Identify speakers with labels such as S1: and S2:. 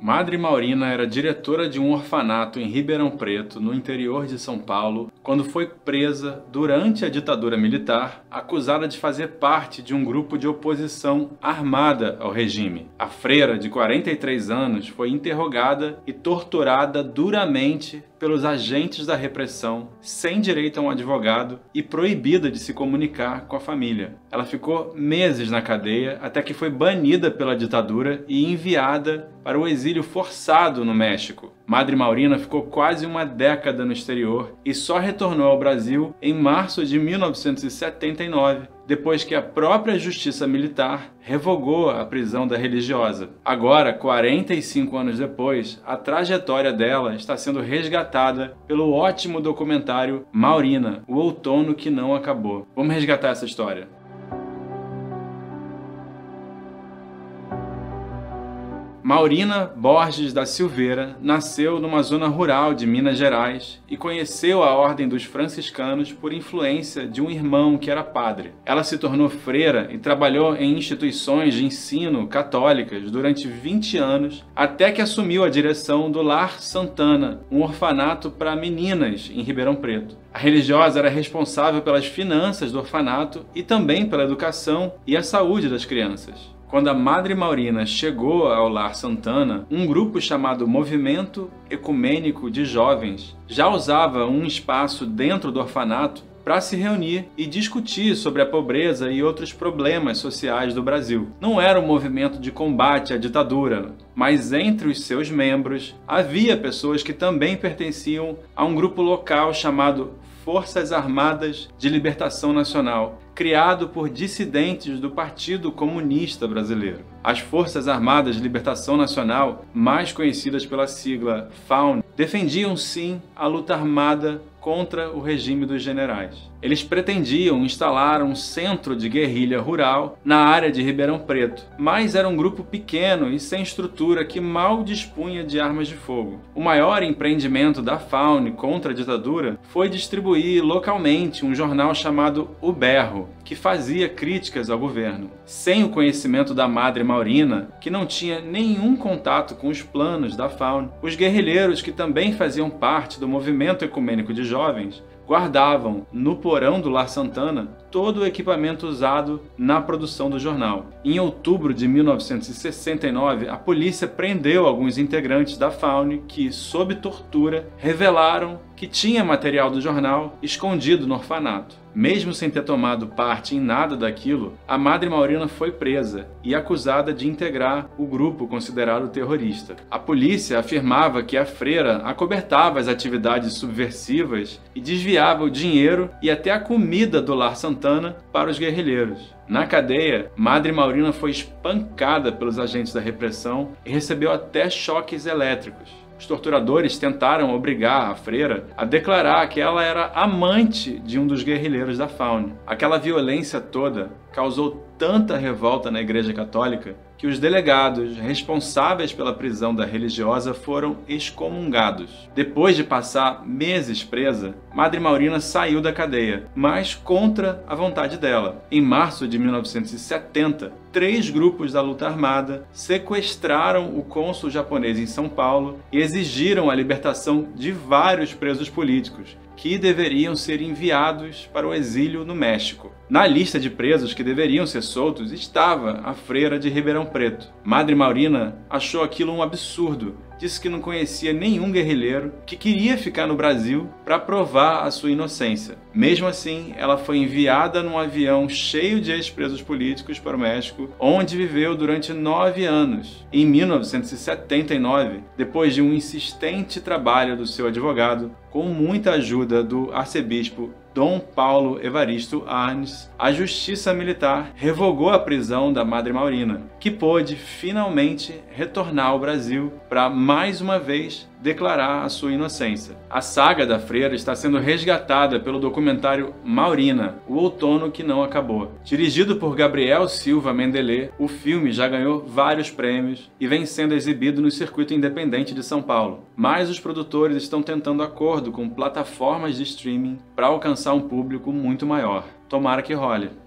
S1: Madre Maurina era diretora de um orfanato em Ribeirão Preto, no interior de São Paulo, quando foi presa durante a ditadura militar, acusada de fazer parte de um grupo de oposição armada ao regime. A freira, de 43 anos, foi interrogada e torturada duramente pelos agentes da repressão, sem direito a um advogado e proibida de se comunicar com a família. Ela ficou meses na cadeia até que foi banida pela ditadura e enviada para o exílio forçado no México. Madre Maurina ficou quase uma década no exterior e só retornou ao Brasil em março de 1979, depois que a própria justiça militar revogou a prisão da religiosa. Agora, 45 anos depois, a trajetória dela está sendo resgatada pelo ótimo documentário Maurina, o outono que não acabou. Vamos resgatar essa história. Maurina Borges da Silveira nasceu numa zona rural de Minas Gerais e conheceu a Ordem dos Franciscanos por influência de um irmão que era padre. Ela se tornou freira e trabalhou em instituições de ensino católicas durante 20 anos, até que assumiu a direção do Lar Santana, um orfanato para meninas em Ribeirão Preto. A religiosa era responsável pelas finanças do orfanato e também pela educação e a saúde das crianças. Quando a Madre Maurina chegou ao Lar Santana, um grupo chamado Movimento Ecumênico de Jovens já usava um espaço dentro do orfanato para se reunir e discutir sobre a pobreza e outros problemas sociais do Brasil. Não era um movimento de combate à ditadura, mas entre os seus membros havia pessoas que também pertenciam a um grupo local chamado Forças Armadas de Libertação Nacional, criado por dissidentes do Partido Comunista Brasileiro. As Forças Armadas de Libertação Nacional, mais conhecidas pela sigla FAUN, defendiam sim a luta armada contra o regime dos generais. Eles pretendiam instalar um centro de guerrilha rural na área de Ribeirão Preto, mas era um grupo pequeno e sem estrutura que mal dispunha de armas de fogo. O maior empreendimento da FAUN contra a ditadura foi distribuir localmente um jornal chamado O Berro, que fazia críticas ao governo. Sem o conhecimento da Madre Maurina, que não tinha nenhum contato com os planos da FAUN, os guerrilheiros que também faziam parte do movimento ecumênico de jovens guardavam no porão do Lar Santana todo o equipamento usado na produção do jornal. Em outubro de 1969, a polícia prendeu alguns integrantes da FAUN que, sob tortura, revelaram que tinha material do jornal escondido no orfanato. Mesmo sem ter tomado parte em nada daquilo, a Madre Maurina foi presa e acusada de integrar o grupo considerado terrorista. A polícia afirmava que a freira acobertava as atividades subversivas e desviava o dinheiro e até a comida do Lar Santana para os guerrilheiros. Na cadeia, Madre Maurina foi espancada pelos agentes da repressão e recebeu até choques elétricos. Os torturadores tentaram obrigar a freira a declarar que ela era amante de um dos guerrilheiros da FAUN. Aquela violência toda causou tanta revolta na Igreja Católica que os delegados responsáveis pela prisão da religiosa foram excomungados. Depois de passar meses presa, Madre Maurina saiu da cadeia, mas contra a vontade dela. Em março de 1970, 3 grupos da luta armada sequestraram o cônsul japonês em São Paulo e exigiram a libertação de vários presos políticos, que deveriam ser enviados para o exílio no México. Na lista de presos que deveriam ser soltos estava a freira de Ribeirão Preto. Madre Maurina achou aquilo um absurdo. Disse que não conhecia nenhum guerrilheiro que queria ficar no Brasil para provar a sua inocência. Mesmo assim, ela foi enviada num avião cheio de ex-presos políticos para o México, onde viveu durante 9 anos. Em 1979, depois de um insistente trabalho do seu advogado, com muita ajuda do arcebispo Dom Paulo Evaristo Arnes, a Justiça Militar revogou a prisão da Madre Maurina, que pôde finalmente retornar ao Brasil para mais uma vez declarar a sua inocência. A saga da freira está sendo resgatada pelo documentário Maurina, o outono que não acabou. Dirigido por Gabriel Silva Mendelê, o filme já ganhou vários prêmios e vem sendo exibido no circuito independente de São Paulo. Mas os produtores estão tentando acordo com plataformas de streaming para alcançar um público muito maior. Tomara que role.